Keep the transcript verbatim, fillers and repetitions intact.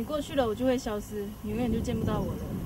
你过去了，我就会消失，你永远就见不到我了。